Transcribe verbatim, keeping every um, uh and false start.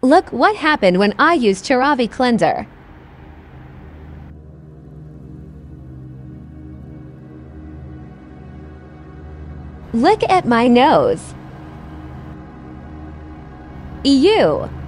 Look what happened when I used CeraVe cleanser. Look at my nose. Ew!